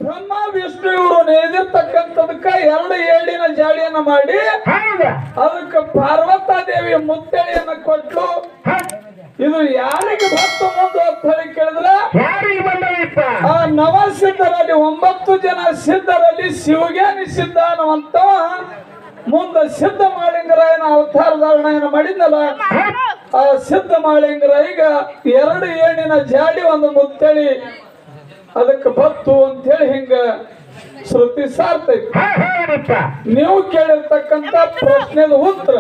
ಬ್ರಹ್ಮ ವಿಷ್ಣು ಇವರು ನೇದಿರ್ತಕ್ಕಂಥದಕ್ಕ 2 ಏಳಿನ ಜಾಡಿಯನ್ನ ಮಾಡಿ ಅದಕ್ಕೆ ಪಾರ್ವತಾ ದೇವಿ ಮುತ್ತಳಿಯನ್ನ ಕೊಟ್ಟು ಇದು ಯಾರಿಗೆ ಭಕ್ತ ಮುಂದೆ ಅಂತ ಹೇಳಿ ಕೇಳಿದ್ರೆ ಆ ನವಸಿದ್ಧರಲ್ಲಿ 9 ಜನ ಸಿದ್ಧರಲ್ಲಿ ಶಿವಜ್ಞಾನಿ ಸಿದ್ಧ ಅನ್ನುವಂತ ಮುಂದ ಸಿದ್ಧ ಮಾಳಿಂಗರಾಯನ ಅವತಾರ ಧಾರಣೆಯನ್ನು ಮಾಡಿದ್ನಲ್ಲ ಆ ಸಿದ್ಧ ಮಾಳಿಂಗರಾಯಿಗ 2 ಏಣಿನ ಜಾಡಿ ಒಂದು ಮುತ್ತಳಿ ಅದಕ್ಕೆ ಬತ್ತು ಅಂತ ಹೇಳಿ ಹಿಂಗ ಶ್ರುತಿ ಸಾರ್ತೈತಿ. ನೀವು ಕೇಳಿರ್ತಕ್ಕಂತ ಪ್ರಶ್ನೆದ ಉತ್ತರ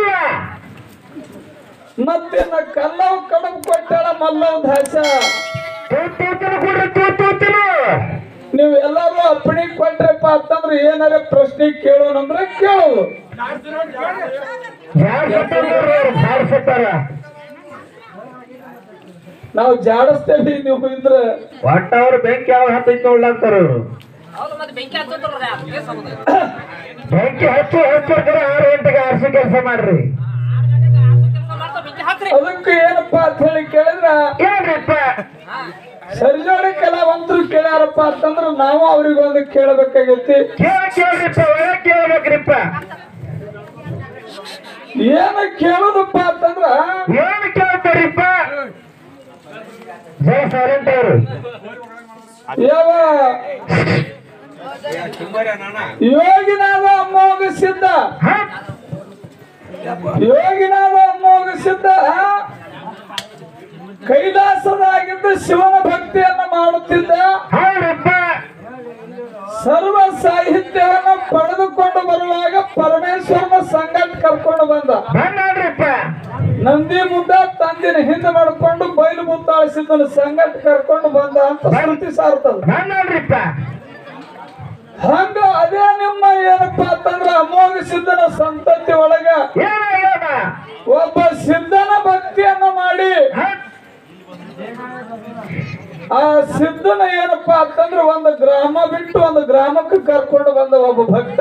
ಮತ್ತೆ ಕಲ್ಲವ್ ಕಡಬ್ ಕೊಟ್ಟಾಳ ಮಲ್ಲವ್ ದಾಸ ನೀವು ಎಲ್ಲಾರು ಅಪ್ಪಣಿ ಕೊಟ್ರಪ್ಪ ಅಂತಂದ್ರೆ ಏನಾರ ಪ್ರಶ್ನೆ ಕೇಳೋಣಂದ್ರೆ ಕೇಳೋದು. ನಾವು ಜಾಡಿಸ್ತೇವೆ ನೀವು ಇದ್ರೆ ಒಟ್ಟ ಅವ್ರು ಬೆಂಕಿ ಯಾವ ಹತ್ತೈತಿ ನೋಡ್ಲಾಗ್ತಾರ ಅವ್ರು ಬೆಂಕಿ ಹಚ್ಚು 6 ಗಂಟೆಗೆ ಆರಿಸಿ ಕೆಲಸ ಮಾಡ್ರಿ. ಅದಕ್ಕೆ ಏನಪ್ಪಾ ಅಂತ ಹೇಳಿ ಕೇಳಿದ್ರ ಏನ್ರಿಪ್ಪ ಸರಿಜೋಡಿ ಕಲಾವಂತರು ಕೇಳ್ಯಾರಪ್ಪ ಅಂತಂದ್ರ ನಾವು ಅವ್ರಿಗೊಂದು ಕೇಳಬೇಕಾಗೈತಿ. ಕೇಳ್ರಿಪ್ಪ ಒಳಗೆ ಕೇಳ್ಬೇಕ್ರಿಪ್ಪ. ಏನ ಕೇಳುದಪ್ಪ ಅಂತಂದ್ರ ಏನು ಕೇಳ್ತಾರಿಪ್ಪ ಜೈ ಸೈಲೆಂಟ್ ಅವರು ಯಾವ ಯೋಗಿನಾದ ಅಮ್ಮೋಗ ಸಿದ್ಧ ಯೋಗಿನಾದ ಅಮ್ಮೋಗ ಸಿದ್ಧ ಕೈಲಾಸದಾಗಿದ್ದ ಶಿವನ ಭಕ್ತಿಯನ್ನ ಮಾಡುತ್ತಿದ್ದ. ಸರ್ವ ಸಾಹಿತ್ಯವನ್ನು ಪಡೆದುಕೊಂಡು ಬರುವಾಗ ಪರಮೇಶ್ವರನ ಸಂಗಟ ಕರ್ಕೊಂಡು ಬಂದ. ನಂದಿ ಮುದ್ದ ತಂದಿನ ಹಿಂದೆ ಮಾಡಿಕೊಂಡು ಬಯಲು ಮುತ್ತಾಳಿಸಿದ್ದನ್ನು ಸಂಗಟ ಕರ್ಕೊಂಡು ಬಂದ ಅಂತ ಶ್ರುತಿ ಸಾರ್ತದ. ಹಂಗ ಅದೇ ನಿಮ್ಮ ಏನಪ್ಪಾ ಅಂತಂದ್ರ ಅಮೋಘ ಸಿದ್ಧನ ಸಂತತಿ ಒಳಗ ಒಬ್ಬ ಸಿದ್ಧನ ಭಕ್ತಿಯನ್ನ ಮಾಡಿ ಆ ಸಿದ್ಧನ ಏನಪ್ಪಾ ಅಂತಂದ್ರ ಒಂದು ಗ್ರಾಮ ಬಿಟ್ಟು ಒಂದು ಗ್ರಾಮಕ್ಕೆ ಕರ್ಕೊಂಡು ಬಂದ ಒಬ್ಬ ಭಕ್ತ.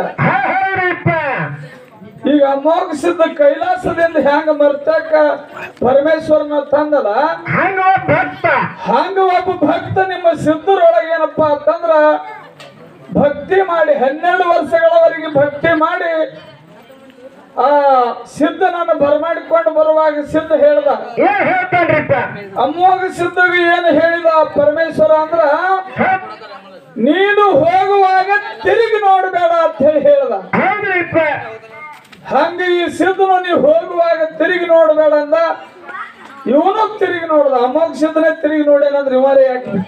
ಈಗ ಅಮೋಘ ಸಿದ್ಧ ಕೈಲಾಸದಿಂದ ಹೆಂಗ ಮರ್ತಕ್ಕ ಪರಮೇಶ್ವರನ ತಂದಲ್ಲ ಹಂಗ ಒಬ್ಬ ಭಕ್ತ ನಿಮ್ಮ ಸಿದ್ಧರೊಳಗೆ ಏನಪ್ಪಾ ಅಂತಂದ್ರ ಭಕ್ತಿ ಮಾಡಿ 12 ವರ್ಷಗಳವರೆಗೆ ಭಕ್ತಿ ಮಾಡಿ ಆ ಸಿದ್ಧನನ್ನು ಬರಮಾಡಿಕೊಂಡು ಬರುವಾಗ ಸಿದ್ಧ ಹೇಳ್ದ ಅಮೋಘ ಸಿದ್ಧಗೆ ಏನು ಹೇಳಿದ ಪರಮೇಶ್ವರ ಅಂದ್ರ ನೀನು ಹೋಗುವಾಗ ತಿರುಗಿ ನೋಡಬೇಡ ಅಂತ ಹೇಳಿ ಹೇಳ್ದ. ಹಂಗ ಈ ಸಿದ್ಧನು ನೀವು ಹೋಗುವಾಗ ತಿರುಗಿ ನೋಡಬೇಡ ಅಂದ. ಇವನು ತಿರುಗಿ ನೋಡ್ದ. ಅಮೋಘ ಸಿದ್ಧನೇ ತಿರುಗಿ ನೋಡೇನಂದ್ರೆ ಇವರೇ ಯಾಕೆ ಬಿಟ್ಟ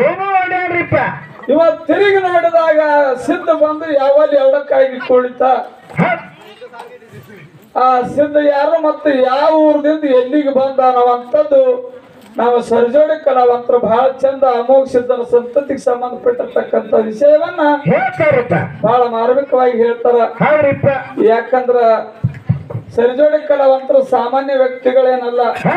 ಇವ ತಿರುಗಿ ನೋಡಿದಾಗ ಸಿದ್ಧ ಬಂದು ಯಾವಲ್ಲಿ ಎಡಕ್ಕಾಗಿ ಕುಳಿತ. ಆ ಸಿದ್ಧ ಯಾರು ಮತ್ತೆ ಯಾವ ಊರದಿಂದ ಎಲ್ಲಿಗೆ ಬಂದ ಅನ್ನುವಂಥದ್ದು ನಾವು ಸರ್ಜೋಡಿ ಕಲಾವಂತರು ಬಹಳ ಚಂದ ಅಮೋಘ ಸಿದ್ಧನ ಸಂತತಿಗೆ ಸಂಬಂಧಪಟ್ಟಿರ್ತಕ್ಕಂಥ ವಿಷಯವನ್ನ ಬಹಳ ಮಾರ್ಮಿಕವಾಗಿ ಹೇಳ್ತಾರ. ಯಾಕಂದ್ರ ಸರ್ಜೋಡಿ ಕಲಾವಂತರು ಸಾಮಾನ್ಯ ವ್ಯಕ್ತಿಗಳೇನಲ್ಲ.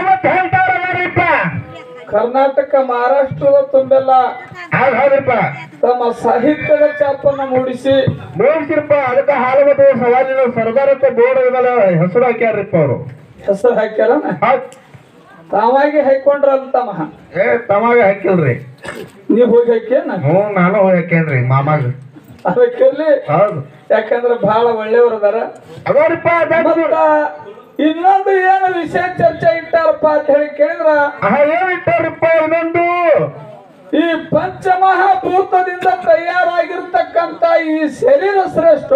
ಕರ್ನಾಟಕ ಮಹಾರಾಷ್ಟ್ರದ ತುಂಬೆಲ್ಲ ತಮ್ಮ ಸಾಹಿತ್ಯದ ಚಾಪನ್ನ ಮೂಡಿಸಿರಪ್ಪ. ಅದಕ್ಕೆ ಹಾಲುಮತ ಸವಾಲಿನ ಸರ್ದಾರತ್ತ ಬೋರ್ಡ್ ಹೆಸರು ಹಾಕ್ಯಾರಪ್ಪ ಅವರು. ಹೆಸರು ಹಾಕ್ಯಾರ ತಾವಾಗಿ ಹಾಕೊಂಡ್ರಲ್ಲ ತಮ್ಮ ತಮಾಗ ಹಾಕಿಲ್ರಿ ನೀವ್ ಹೋಗಿ ಹಾಕ್ಯಾನ? ನಾನು ಹೋಗಿ ಹಾಕೇನ್ರಿ ಮಾಮಾಗ. ಅದಕ್ಕೆಲ್ಲಿ ಯಾಕಂದ್ರೆ ಬಹಳ ಒಳ್ಳೆಯವರು ಅದಾರ. ಇನ್ನೊಂದು ಏನು ವಿಷಯ ಚರ್ಚೆ ಇಟ್ಟಾರಪ್ಪ ಅಂತ ಹೇಳಿ ಕೇಳಿದ್ರ ಏನ್ ಇಟ್ಟಾರಪ್ಪ ಇನ್ನೊಂದು ಈ ಪಂಚಮಹಾಭೂತದಿಂದ ತಯಾರಾಗಿರ್ತಕ್ಕಂತ ಈ ಶರೀರ ಶ್ರೇಷ್ಠ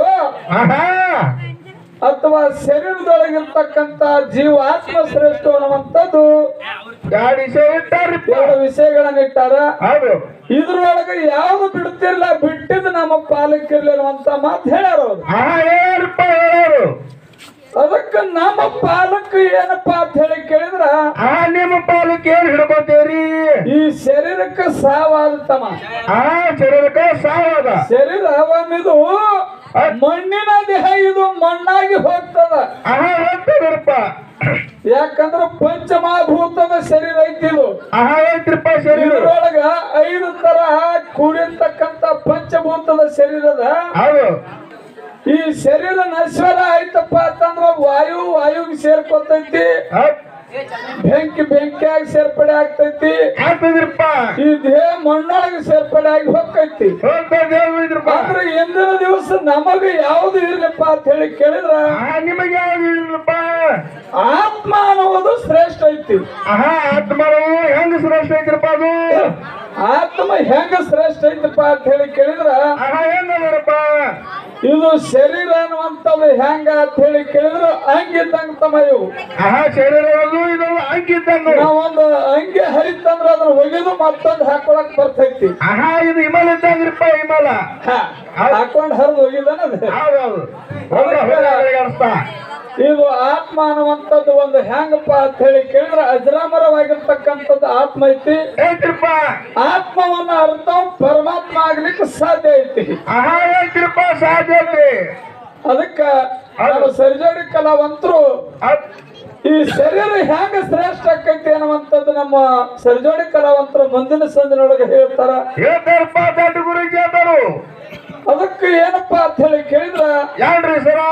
ಅಥವಾ ಶರೀರದೊಳಗಿರ್ತಕ್ಕಂತ ಜೀವಾತ್ಮ ಶ್ರೇಷ್ಠ ಅನ್ನುವಂಥದ್ದು 2 ವಿಷಯಗಳನ್ನ ಇಟ್ಟಾರ. ಇದ್ರೊಳಗೆ ಯಾವ್ದು ಬಿಡ್ತಿರ್ಲ ಬಿಟ್ಟಿದ್ದು ನಮ್ಮ ಪಾಲಕ್ಕಿರ್ಲಿ ಅನ್ನುವಂತ ಮಾತು ಹೇಳ್ಯಾರ ಅವರು. ಅದಕ್ಕೆ ನಮ್ಮ ಪಾಲಕ್ ಏನಪ್ಪಾ ಅಂತ ಹೇಳಿ ಕೇಳಿದ್ರ ನಿಮ್ಮ ಪಾಲಕ್ ಏನ್ ಹಿಡ್ಕೋತೇವ್ರಿ? ಈ ಶರೀರಕ್ಕೆ ಸಾವಾದತಮ್ಮ. ಶರೀರಕ್ಕೆ ಸಾವಾದ ಶರೀರ ಒಮ್ಮಿದು ಮಣ್ಣಿನ ದೇಹ, ಇದು ಮಣ್ಣಾಗಿ ಹೋಗ್ತದ. ಹೋಗ್ತದಪ್ಪ. ಯಾಕಂದ್ರ ಪಂಚಮಹಾಭೂತದ ಶರೀರ ಐತಿದು. ಐತ್ರಪ್ಪ ಶರೀರ ಒಳಗ 5 ತರ ಕೂಡಿರ್ತಕ್ಕಂತ ಪಂಚಭೂತದ ಶರೀರದ ಈ ಶರೀರ ನಶ್ವರ ಆಯ್ತಪ್ಪ ಅಂತಂದ್ರ ವಾಯುಗೆ ಸೇರ್ಕೊತೈತಿ. ಬೆಂಕಿಯಾಗಿ ಸೇರ್ಪಡೆ ಆಗ್ತೈತಿ, ಆಗ್ತದ್ರಿಪ್ಪ. ಈ ದೇಹ ಮಣ್ಣೊಳಗೆ ಸೇರ್ಪಡೆ ಆಗಿ ಹೋಗ್ತೈತಿ. ಹೋಗ್ತದ್ರಿಪ್ಪ. ಆದ್ರೆ ಇಂದಿನ ದಿವಸ ನಮಗೆ ಯಾವ್ದು ಇರ್ಲಿಪ್ಪ ಅಂತ ಹೇಳಿ ಕೇಳಿದ್ರ ನಿಮಗೆ ಯಾವ್ದು ಹೇಳಿದ್ರಪ್ಪ? ಆತ್ಮ ಅನ್ನುವುದು ಶ್ರೇಷ್ಠ ಐತಿ. ಆತ್ಮರು ಹೆಂಗ ಶ್ರೇಷ್ಠ ಐತ್ರಪ್ಪ? ಅದು ಆತ್ಮ ಹೆಂಗ ಶ್ರೇಷ್ಠ ಐತಪ್ಪ ಅಂತ ಹೇಳಿ ಕೇಳಿದ್ರ ಹೆಂಗಪ್ಪ? ಇದು ಶರೀರ ಅನ್ನುವಂಥದ್ದು ಹೆಂಗ ಅಂತ ಹೇಳಿ ಕೇಳಿದ್ರು ಅಂಗಿದ್ದಂಗ ತಮ್ಮ ಇವು. ಶರೀರ ಇದು ಅಂಗಿದ್ದಂಗ. ನಾವೊಂದು ಅಂಗಿ ಹರಿತಂದ್ರ ಅದನ್ನ ಒಗೆದು ಮತ್ತೊಂದು ಹಾಕೊಳಕ್ ಬರ್ತೈತಿ. ಇದು ಹಿಮಾಲ ಇದ್ದಂಗ್ರಿಪ್ಪ. ಹಿಮಾಲ ಹಾಕೊಂಡ್ ಹರಿದು ಒಗಿದಾನ. ಇದು ಆತ್ಮ ಅನ್ನುವಂಥದ್ದು ಒಂದು ಹೆಂಗಪ್ಪ ಅಂತ ಹೇಳಿ ಕೇಳಿದ್ರೆ ಅಜರಾಮರವಾಗಿರ್ತಕ್ಕಂಥದ್ದು ಆತ್ಮ ಐತಿ. ಆತ್ಮವನ್ನ ಅರ್ಥ ಪರಮಾತ್ಮ ಆಗ್ಲಿಕ್ಕೆ ಸಾಧ್ಯ ಐತಿ. ಸಾಧ್ಯ ಐತಿ. ಅದಕ್ಕ ನಾವು ಸರ್ಜರಿ ಕಲಾವಂತರು ಈ ಶರೀರ ಹೆಂಗ ಶ್ರೇಷ್ಠ ಆಕೈತಿ ಅನ್ನುವಂಥದ್ದು ನಮ್ಮ ಸರ್ಜೋಡಿ ಕಲಾವಂತರು ಮುಂದಿನ ಸಂದಿನೊಳಗೆ ಹೇಳ್ತಾರ. ಅದಕ್ಕೆ ಏನಪ್ಪಾ ಅಂತ ಹೇಳಿ ಕೇಳಿದ್ರ ಯಾರ್ರಿ ಸರ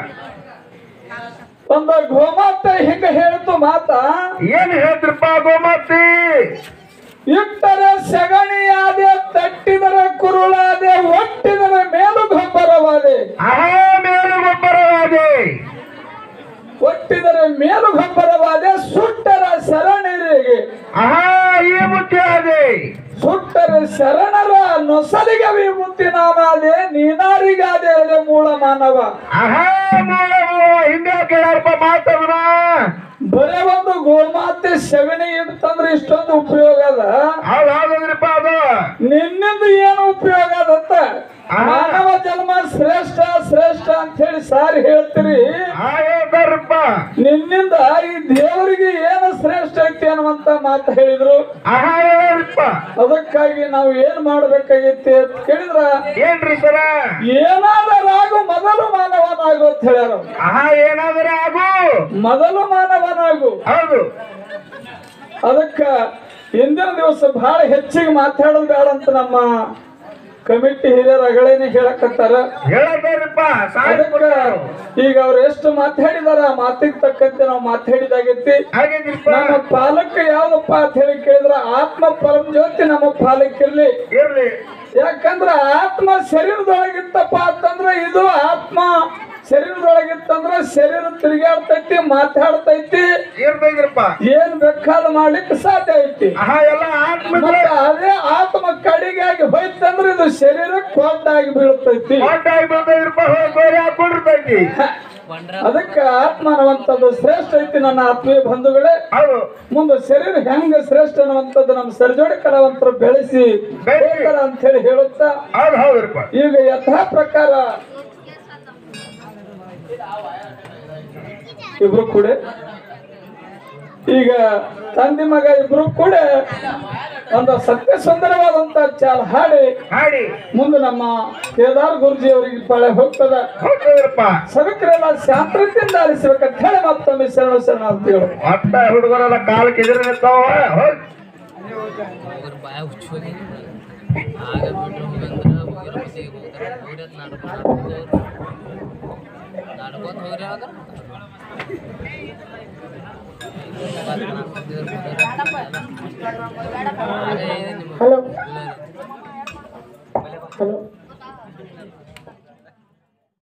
ಒಂದು ಗೋಮಾತೆ ಹಿಂಗ ಹೇಳಿತು ಮಾತ. ಏನ್ ಹೇಳ್ತಿರಪ್ಪ? ಗೋಮಾತೆ ಇಟ್ಟರೆ ಸಗಣಿಯಾದೆ, ತಟ್ಟಿದರೆ ಕುರುಳಾದೆ, ಒಟ್ಟಿದರೆ ಮೇಲು ಗೊಬ್ಬರವಾದೆ. ಮೇಲು ಗೊಬ್ಬರವಾದೆ. ಒಟ್ಟಿದರೆ ಮೇಲು ಗೊಬ್ಬರವಾದೆ, ಸುಟ್ಟರ ಶರಣರಿಗೆ ಈ ಮುಖ್ಯ ಅದೇ. ಸುಟ್ಟರೆ ಶರಣರ ನೊಸಲಿಗೆ ವಿಭೂತಿ ನಾನಾದೆ, ನೀನಾರಿಗಾದೆ ಅದೇ ಮೂಲ ಮಾನವ. ಹಿಂದೆ ಕೇಳಪ್ಪ ಮಾತವ್ರ. ಬರೇ ಒಂದು ಗೋಮಾತೆ ಸಗಣಿ ಇಡ್ತಂದ್ರೆ ಇಷ್ಟೊಂದು ಉಪಯೋಗ ಅದ. ಹೌದ್ರಿಪ್ಪ. ಅದು ನಿನ್ನಿಂದ ಏನು ಉಪಯೋಗ ಅದತ್ತ? ಮಾನವ ಜನ್ಮ ಶ್ರೇಷ್ಠ ಶ್ರೇಷ್ಠ ಅಂತ ಹೇಳಿ ಸಾರಿ ಹೇಳ್ತೀರಿ. ಹೇಳ್ತಾರಪ್ಪ. ನಿನ್ನಿಂದ ಈ ದೇವರಿಗೆ ಏನು ಶ್ರೇಷ್ಠ ಐತಿ ಅನ್ನುವಂತ ಮಾತು ಹೇಳಿದ್ರು. ಅದಕ್ಕಾಗಿ ನಾವು ಏನ್ ಮಾಡ್ಬೇಕಾಗೈತಿ ಅಂತ ಕೇಳಿದ್ರ ಏನ್ರಿ ಸರ? ಏನಾದರಾಗು ಮೊದಲು ಮಾನವನಾಗು ಅಂತ ಹೇಳ್ಯಾರ. ಏನಾದ್ರ ಆಗು ಮೊದಲು ಮಾನವನಾಗು. ಹೌದು. ಅದಕ್ಕ ಇಂದಿನ ದಿವಸ ಬಹಳ ಹೆಚ್ಚಿಗೆ ಮಾತಾಡೋದು ಬೇಡ ಅಂತ ನಮ್ಮ ಕಮಿಟಿ ಹಿರಿಯರ ಅಗಳೇನೆ ಹೇಳಕತ್ತಾರ. ಈಗ ಅವ್ರು ಎಷ್ಟು ಮಾತಾಡಿದಾರ ಮಾತಿಗೆ ತಕ್ಕಂತೆ ನಾವು ಮಾತಾಡಿದಾಗೈತಿ. ನಮ್ಮ ಪಾಲಕ ಯಾವ್ದಪ್ಪ ಅಂತ ಹೇಳಿ ಕೇಳಿದ್ರ ಆತ್ಮ ಪರಮ ಜ್ಯೋತಿ ನಮ್ಮ ಪಾಲಕಿರ್ಲಿ. ಯಾಕಂದ್ರ ಆತ್ಮ ಶರೀರದೊಳಗಿತ್ತಪ್ಪ ಅಂತಂದ್ರ ಇದು ಆತ್ಮ ಶರೀರದೊಳಗಿತ್ತಂದ್ರ ಶರೀರ ತಿರುಗಾಡ್ತೈತಿ, ಮಾತಾಡ್ತೈತಿ, ಏನ್ ಬೇಕಾದ ಮಾಡ್ಲಿಕ್ಕೆ ಸಾಧ್ಯ ಐತಿ. ಅದೇ ಆತ್ಮ ಕಡಿಗಾಗಿ ಹೋಯ್ತಂದ್ರ ಇದು ಶರೀರ ಕೊಟ್ಟಾಗಿ ಬೀಳ್ತೈತಿ. ಅದಕ್ಕೆ ಆತ್ಮ ಅನ್ನುವಂಥದ್ದು ಶ್ರೇಷ್ಠ ಐತಿ ನನ್ನ ಆತ್ಮೀಯ ಬಂಧುಗಳೇ. ಮುಂದೆ ಶರೀರ ಹೆಂಗ ಶ್ರೇಷ್ಠ ಅನ್ನುವಂಥದ್ದು ನಮ್ಮ ಸರ್ಜೋಡಿ ಕಲಾವಂತರು ಬೆಳೆಸಿ ಅಂತ ಹೇಳಿ ಹೇಳುತ್ತಾ ಈಗ ಯಥಾ ಪ್ರಕಾರ ಇಬ್ರು ಕೂಡ ಈಗ ತಂದೆ ಮಗ ಇಬ್ರು ಕೂಡ ಒಂದು ಸತ್ಯ ಸುಂದರವಾದಂತ ಚಾಲ್ ಹಾಡಿ ಮುಂದೆ ನಮ್ಮ ಕೇದಾರ್ ಗುರುಜಿ ಅವರಿಗೆ ಪಾಳೆ ಹೋಗ್ತದ. ಸಭಿಕರೆಲ್ಲ ಶಾಂತದಿಂದ ಆಲಿಸಬೇಕಂತ ಹೇಳಿ ಮತ್ತೊಮ್ಮೆ ಶರಣಾರ್ಥಿಗಳು. ಹುಡುಗರೆಲ್ಲ ಕಾಲಕ್ಕೆ ಎದುರು ನಿಂತಾವ. Hello hello